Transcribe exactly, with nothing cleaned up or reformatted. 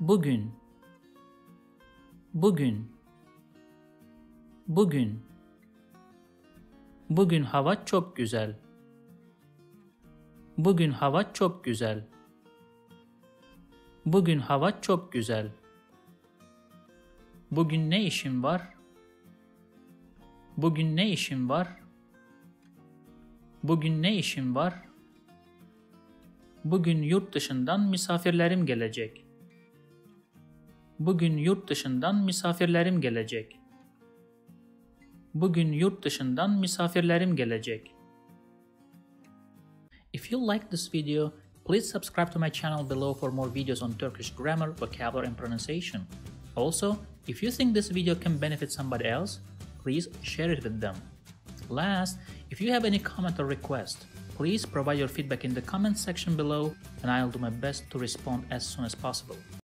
Bugün, bugün, bugün. Bugün hava çok güzel. Bugün hava çok güzel. Bugün hava çok güzel. Bugün ne işin var? Bugün ne işin var? Bugün ne işin var? Bugün yurt dışından misafirlerim gelecek. Bugün yurt dışından misafirlerim gelecek. Bugün yurt dışından misafirlerim gelecek. If you like this video, please subscribe to my channel below for more videos on Turkish grammar, vocabulary and pronunciation. Also, if you think this video can benefit somebody else, please share it with them. Last, if you have any comment or request, please provide your feedback in the comment section below and I'll do my best to respond as soon as possible.